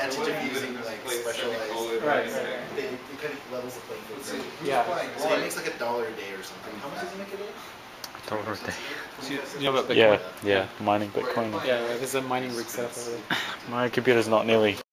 advantage of using like specialized. Right. It kind of levels the playing field. Yeah. So it makes like $1 a day or something. How much does it make a day? $1 a day. Do you know about Bitcoin? Yeah, mining Bitcoin. Yeah, there's a mining rig set up over there. My computer's not nearly